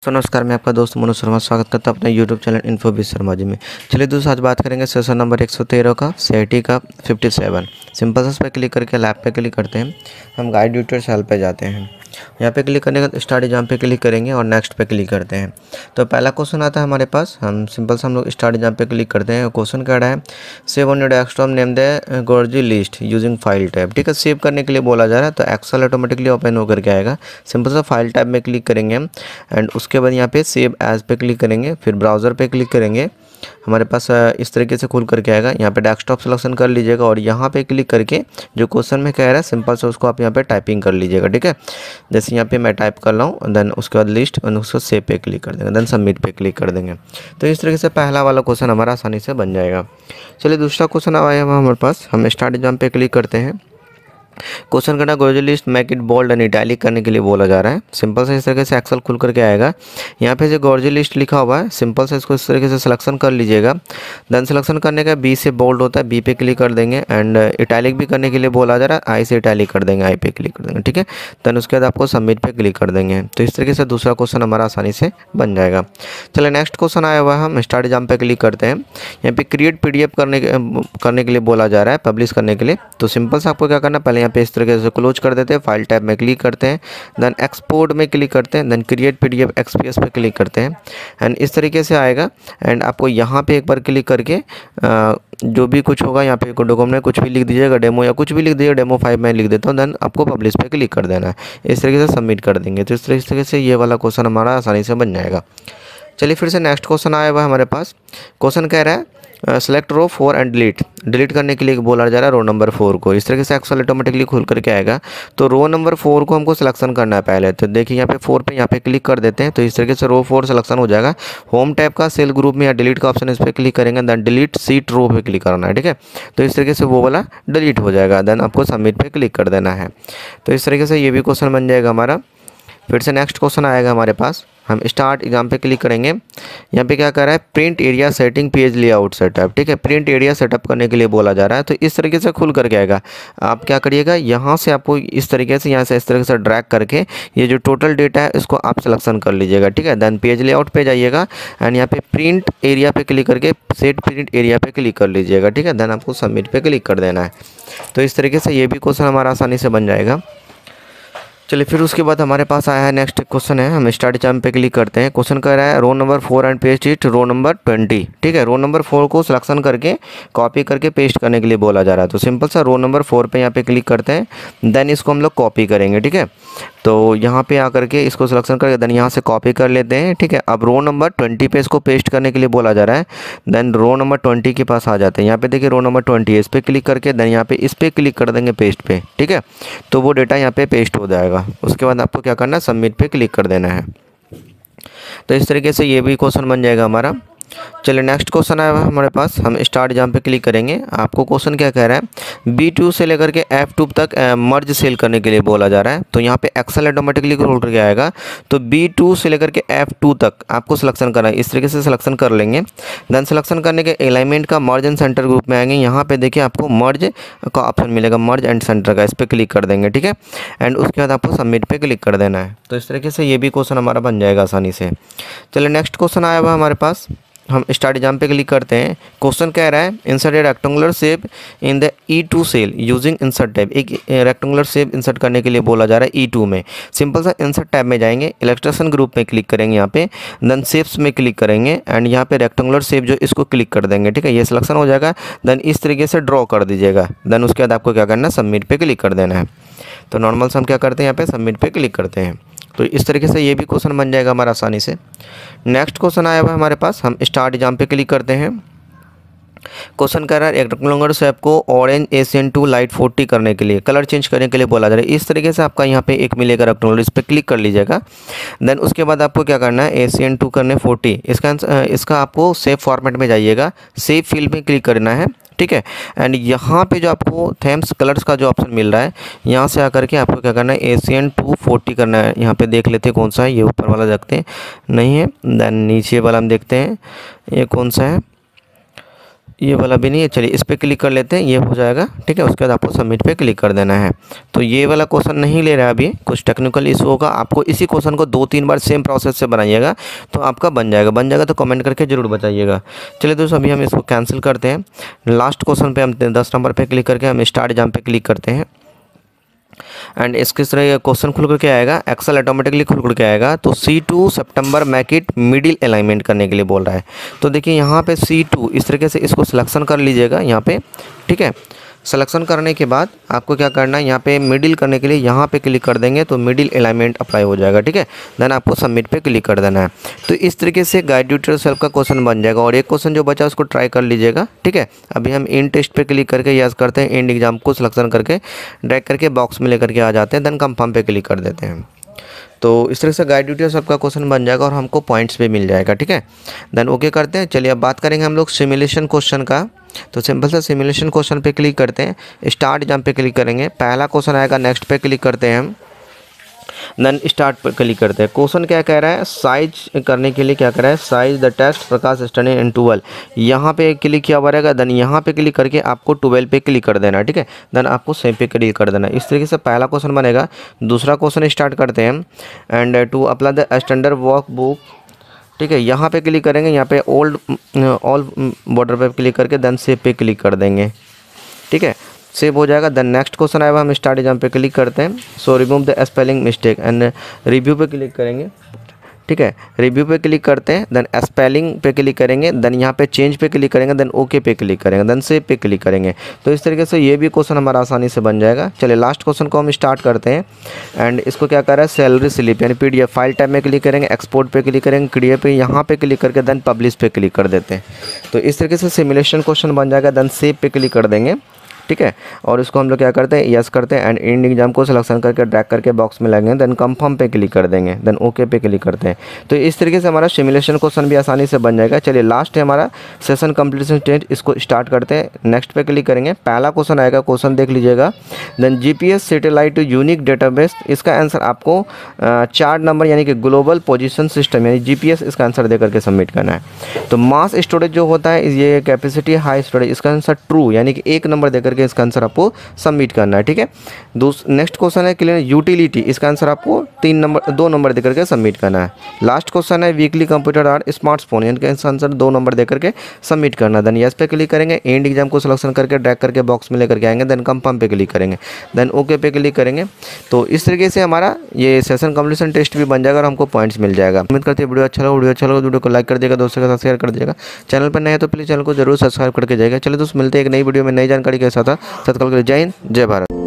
दोस्तों नमस्कार, मैं आपका दोस्त मनोज शर्मा स्वागत करता हूं अपने YouTube channel Infobiz Sharma ji में। चलिए दोस्तों, आज बात करेंगे सेशन नंबर 113 का CIT का 57। सिंपल सा इस पर क्लिक करके लैब पे क्लिक करते हैं, हम गाइड ट्यूटर सेल पे जाते हैं। यहाँ पे क्लिक करने का स्टार्ट एग्जाम पे क्लिक करेंगे और नेक्स्ट पे क्लिक करते हैं। तो पहला क्वेश्चन आता है हमारे पास, हम सिंपल से हम लोग स्टार्ट एग्जाम पे क्लिक करते हैं। क्वेश्चन कह रहा है save on your desktop name the grocery list using file tab. ठीक है, सेव करने के लिए बोला जा रहा है, तो एक्सेल ऑटोमेटिकली ओपन होकर के आएगा। सिंपल सा फाइल टैब में क्लिक करेंगे हम एंड उसके बाद यहाँ पे सेव एज पे क्लिक करेंगे, फिर ब्राउज़र पे क्लिक करेंगे। हमारे पास इस तरीके से खुल करके आएगा। यहाँ पे डेस्कटॉप सिलेक्शन कर लीजिएगा और यहाँ पे क्लिक करके जो क्वेश्चन में कह रहा है सिंपल से उसको आप यहाँ पे टाइपिंग कर लीजिएगा। ठीक है, जैसे यहाँ पे मैं टाइप कर रहा हूँ, देन उसके बाद लिस्ट और उसको सेव पे क्लिक कर देंगे, देन सबमिट पे क्लिक कर देंगे। तो इस तरीके से पहला वाला क्वेश्चन हमारा आसानी से बन जाएगा। चलिए दूसरा क्वेश्चन आया है हमारे पास, हम स्टार्ट एग्जाम पे क्लिक करते हैं। क्वेश्चन करना grocery list make it bold and italic करने के लिए बोला जा रहा है। सिंपल से इस तरीके से एक्सेल खुल करके आएगा। यहाँ पे जो गोर्जी लिस्ट लिखा हुआ है, सिंपल से इसको इस तरीके से सिलेक्शन कर लीजिएगा। देन सिलेक्शन करने का बी से बोल्ड होता है, बी पे क्लिक कर देंगे एंड इटैलिक भी करने के लिए बोला जा रहा है, आई से इटैलिक कर देंगे, आई पे क्लिक कर देंगे। ठीक है, देन उसके बाद आपको सबमिट पे क्लिक कर देंगे। तो इस तरीके से दूसरा क्वेश्चन हमारा आसानी से बन जाएगा। चलिए नेक्स्ट क्वेश्चन आया हुआ है, हम स्टार्ट एग्जाम पे क्लिक करते हैं। यहाँ पे क्रिएट PDF करने के लिए बोला जा रहा है, पब्लिश करने के लिए। तो सिंपल से आपको क्या करना है, पहले यहाँ पे इस तरीके से क्लोज कर देते हैं, फाइल टैब में क्लिक करते हैं, देन एक्सपोर्ट में क्लिक करते हैं, देन क्रिएट PDF XPS पे क्लिक करते हैं एंड इस तरीके से आएगा। एंड आपको यहाँ पे एक बार क्लिक करके जो भी कुछ होगा यहाँ पे डॉक्यूमेंट में कुछ भी लिख दीजिएगा, डेमो या कुछ भी लिख दीजिएगा, डेमो 5 मैं लिख देता हूँ। देन आपको पब्लिश पे क्लिक कर देना है, इस तरीके से सबमिट कर देंगे। तो इस तरीके से ये वाला क्वेश्चन हमारा आसानी से बन जाएगा। चलिए फिर से नेक्स्ट क्वेश्चन आया हुआ है हमारे पास। क्वेश्चन कह रहा है सेलेक्ट रो 4 एंड डिलीट करने के लिए बोला जा रहा है रो नंबर 4 को। इस तरीके से एक्सेल ऑटोमेटिकली खुल करके आएगा। तो रो नंबर 4 को हमको सिलेक्शन करना है पहले। तो देखिए यहाँ पे 4 पे यहाँ पे क्लिक कर देते हैं, तो इस तरीके से रो 4 सिलेक्शन हो जाएगा। होम टैब का सेल ग्रुप में या डिलीट का ऑप्शन इस पर क्लिक करेंगे, देन डिलीट सीट रो पे क्लिक करना है। ठीक है, तो इस तरीके से वो वाला डिलीट हो जाएगा, देन आपको सबमिट पे क्लिक कर देना है। तो इस तरीके से ये भी क्वेश्चन बन जाएगा हमारा। फिर से नेक्स्ट क्वेश्चन आएगा हमारे पास, हम स्टार्ट एग्जाम पे क्लिक करेंगे। यहाँ पे क्या कर रहा है, print area setting page layout setup. ठीक है, प्रिंट एरिया सेटअप करने के लिए बोला जा रहा है। तो इस तरीके से खुल करके आएगा। आप क्या करिएगा, यहाँ से आपको इस तरीके से यहाँ से इस तरीके से ड्रैग करके ये जो टोटल डेटा है इसको आप सिलेक्शन कर लीजिएगा। ठीक है, देन पेज लेआउट पे जाइएगा एंड यहाँ पे प्रिंट एरिया पे क्लिक करके सेट प्रिंट एरिया पे क्लिक कर लीजिएगा। ठीक है, देन आपको सबमिट पे क्लिक कर देना है। तो इस तरीके से ये भी क्वेश्चन हमारा आसानी से बन जाएगा। चलिए फिर उसके बाद हमारे पास आया है नेक्स्ट क्वेश्चन है, हम स्टार्ट एग्जाम पे क्लिक करते हैं। क्वेश्चन कह रहा है row number 4 and paste it row number 20। ठीक है, रो नंबर 4 को सिलेक्शन करके कॉपी करके पेस्ट करने के लिए बोला जा रहा है। तो सिंपल सा रो नंबर 4 पे यहाँ पे क्लिक करते हैं, देन इसको हम लोग कॉपी करेंगे। ठीक है, तो यहाँ पे आकर के इसको सिलेक्शन करके देन यहाँ से कॉपी कर लेते हैं। ठीक है, अब रो नंबर 20 पे इसको पेस्ट करने के लिए बोला जा रहा है। देन रो नंबर 20 के पास आ जाते हैं। यहाँ पे देखिए रो नंबर 20 है, इस पर क्लिक करके देन यहाँ पे इस पर क्लिक कर देंगे पेस्ट पे। ठीक है, तो वो डेटा यहाँ पे पेस्ट हो जाएगा। उसके बाद आपको क्या करना है, सबमिट पे क्लिक कर देना है। तो इस तरीके से ये भी क्वेश्चन बन जाएगा हमारा। चलिए नेक्स्ट क्वेश्चन आया है हमारे पास, हम स्टार्ट एग्जाम पे क्लिक करेंगे। आपको क्वेश्चन क्या कह रहा है, B2 से लेकर के F2 तक मर्ज सेल करने के लिए बोला जा रहा है। तो यहाँ पे एक्सेल ऑटोमेटिकली खोल करके आएगा। तो B2 से लेकर के F2 तक आपको सिलेक्शन करना है, इस तरीके से सिलेक्शन कर लेंगे। देन सिलेक्शन करने के अलाइनमेंट का मर्ज एंड सेंटर ग्रुप में आएंगे। यहाँ पे देखिए आपको मर्ज का ऑप्शन मिलेगा, मर्ज एंड सेंटर का, इस पर क्लिक कर देंगे। ठीक है, एंड उसके बाद आपको सबमिट पे क्लिक कर देना है। तो इस तरीके से ये भी क्वेश्चन हमारा बन जाएगा आसानी से। चलिए नेक्स्ट क्वेश्चन आया हुआ हमारे पास, हम स्टार्ट एग्जाम पे क्लिक करते हैं। क्वेश्चन कह रहा है insert a rectangular shape in the E2 cell using insert tab. एक रेक्टेंगुलर शेप इंसर्ट करने के लिए बोला जा रहा है E2 में। सिंपल सा इंसर्ट टैब में जाएंगे, इलस्ट्रेशन ग्रुप में क्लिक करेंगे, यहाँ पे देन शेप्स में क्लिक करेंगे एंड यहाँ पे रेक्टेंगुलर शेप जो इसको क्लिक कर देंगे। ठीक है, ये सिलेक्शन हो जाएगा। देन इस तरीके से ड्रॉ कर दीजिएगा। देन उसके बाद आपको क्या करना है, सबमिट पे क्लिक कर देना है। तो नॉर्मल से हम क्या करते हैं, यहाँ पे सबमिट पे क्लिक करते हैं। तो इस तरीके से ये भी क्वेश्चन बन जाएगा हमारा आसानी से। नेक्स्ट क्वेश्चन आया हुआ है हमारे पास, हम स्टार्ट एग्जाम पे क्लिक करते हैं। क्वेश्चन कर रहा है रेक्टेंगुलर शेप को ऑरेंज ACN2 लाइट 40 करने के लिए, कलर चेंज करने के लिए बोला जा रहा है। इस तरीके से आपका यहाँ पे एक मिलेगा रेक्टेंगुलर, इस पर क्लिक कर लीजिएगा। देन उसके बाद आपको क्या करना है, ACN2 करने 40, इसका आपको सेव फॉर्मेट में जाइएगा, सेव फील्ड में क्लिक करना है। ठीक है, एंड यहाँ पे जो आपको थेम्स कलर्स का जो ऑप्शन मिल रहा है, यहाँ से आकर के आपको क्या करना है, ACN2 40 करना है। यहाँ पे देख लेते हैं कौन सा है, ये ऊपर वाला देखते हैं, नहीं है। देन नीचे वाला हम देखते हैं ये कौन सा है, ये वाला भी नहीं है, चलिए इस पर क्लिक कर लेते हैं, ये हो जाएगा। ठीक है, उसके बाद आपको सबमिट पे क्लिक कर देना है। तो ये वाला क्वेश्चन नहीं ले रहा है अभी, कुछ टेक्निकल इशू होगा। आपको इसी क्वेश्चन को 2-3 बार सेम प्रोसेस से बनाइएगा तो आपका बन जाएगा तो कमेंट करके ज़रूर बताइएगा। चलिए दोस्तों, अभी हम इसको कैंसिल करते हैं। लास्ट क्वेश्चन पे हम 10 नंबर पे क्लिक करके हम स्टार्ट एग्जाम पे क्लिक करते हैं एंड इसके तरह ये क्वेश्चन खुल करके आएगा, एक्सेल ऑटोमेटिकली खुल करके आएगा। तो C2 सितंबर मेक इट मिडिल अलाइनमेंट करने के लिए बोल रहा है। तो देखिए यहाँ पे C2 इस तरीके से इसको सिलेक्शन कर लीजिएगा यहाँ पे। ठीक है, सिलेक्शन करने के बाद आपको क्या करना है, यहाँ पे मिडिल करने के लिए यहाँ पे क्लिक कर देंगे तो मिडिल अलाइनमेंट अप्लाई हो जाएगा। ठीक है, देन आपको सबमिट पे क्लिक कर देना है। तो इस तरीके से गाइड ट्यूटोरियल सेल्फ का क्वेश्चन बन जाएगा और एक क्वेश्चन जो बचा उसको ट्राई कर लीजिएगा। ठीक है, अभी हम इन टेस्ट पे क्लिक करके यस करते हैं, एंड एग्जाम को सिलेक्शन करके ड्रैग करके बॉक्स में लेकर के आ जाते हैं, देन कंफर्म पे क्लिक कर देते हैं। तो इस तरह से गाइड ट्यूटोरियल सबका क्वेश्चन बन जाएगा और हमको पॉइंट्स भी मिल जाएगा। ठीक है, देन ओके करते हैं। चलिए अब बात करेंगे हम लोग सिमुलेशन क्वेश्चन का। तो सिंपल सा सिमुलेशन क्वेश्चन पे क्लिक करते हैं, स्टार्ट एग्जाम पे क्लिक करेंगे, पहला क्वेश्चन आएगा, नेक्स्ट पे क्लिक करते हैं हम, देन स्टार्ट पर क्लिक करते हैं। क्वेश्चन क्या कह रहा है, साइज करने के लिए क्या कह रहा है, साइज द टेक्स्ट प्रकाश स्टडी इन 12। यहाँ पे क्लिक किया हुआ रहेगा, देन यहाँ पे क्लिक करके आपको 12 पे क्लिक कर देना है। ठीक है, देन आपको सेव पे क्लिक कर देना है। इस तरीके से पहला क्वेश्चन बनेगा। दूसरा क्वेश्चन स्टार्ट करते हैं and to apply the standard workbook. ठीक है, यहाँ पे क्लिक करेंगे, यहाँ पे ऑल बॉर्डर पे क्लिक करके देन सेव पे क्लिक कर देंगे। ठीक है, सेव हो जाएगा। देन नेक्स्ट क्वेश्चन आएगा, हम स्टार्ट एग्जाम पे क्लिक करते हैं। So remove the spelling mistake and review पे क्लिक करेंगे। ठीक है, रिव्यू पे क्लिक करते हैं, देन स्पेलिंग पे क्लिक करेंगे, देन यहाँ पे चेंज पे क्लिक करेंगे, देन ओके पे क्लिक करेंगे, देन सेव पे क्लिक करेंगे। तो इस तरीके से ये भी क्वेश्चन हमारा आसानी से बन जाएगा। चलिए लास्ट क्वेश्चन को हम स्टार्ट करते हैं एंड इसको क्या कर रहा है, सैलरी स्लिप यानी PDF फाइल टाइप में क्लिक करेंगे, एक्सपोर्ट पे क्लिक करेंगे, क्रिएट पे यहाँ पे क्लिक करके देन पब्लिश पे क्लिक कर देते हैं। तो इस तरीके से सिमुलेशन क्वेश्चन बन जाएगा, देन सेव पे क्लिक कर देंगे। ठीक है, और इसको हम लोग क्या करते हैं, यस करते हैं एंड एंड एग्जाम को सिलेक्शन करके ड्रैग करके बॉक्स में लगेंगे, देन कंफर्म पे क्लिक कर देंगे, देन ओके पे क्लिक करते हैं। तो इस तरीके से हमारा सिमुलेशन क्वेश्चन भी आसानी से बन जाएगा। चलिए लास्ट है हमारा सेशन कंप्लीशन टेस्ट, इसको स्टार्ट करते हैं, नेक्स्ट पे क्लिक करेंगे। पहला क्वेश्चन आएगा, क्वेश्चन देख लीजिएगा, then GPS satellite unique database. इसका आंसर आपको 4 नंबर यानी कि ग्लोबल पोजिशन सिस्टम यानी GPS इसका आंसर दे करके सबमिट करना है। तो मास स्टोरेज जो होता है, ये कैपेसिटी हाई स्टोरेज, इसका आंसर ट्रू यानी कि 1 नंबर दे करके इसका आंसर आपको सबमिट करना है। ठीक है, नेक्स्ट क्वेश्चन है क्लियर यूटिलिटी, इसका आंसर आपको 2 नंबर देकर के सबमिट करना है। लास्ट क्वेश्चन है वीकली कंप्यूटर और स्मार्टफोन, यानी कि इसका आंसर 2 नंबर देकर के सबमिट करना है। देन यस पे क्लिक करेंगे, एंड एग्जाम को सिलेक्शन करके ड्रैग करके बॉक्स में लेकर के आएंगे, देन कंफर्म पे क्लिक करेंगे, देन ओके पे क्लिक करेंगे। तो इस तरीके से हमारा ये सेशन कंप्लीशन टेस्ट भी बन जाएगा और हमको पॉइंट्स मिल जाएगा। उम्मीद करते हैं वीडियो अच्छा लगा, वीडियो को लाइक कर देगा, दोस्तों के साथ शेयर कर दीजिएगा। चैनल पर नए हैं तो प्लीज़ चैनल को जरूर सब्सक्राइब करके जाएगा। चलिए दोस्तों, मिलते हैं एक नई वीडियो में नई जानकारी के साथ। तत्काल के लिए जय हिंद, जय भारत।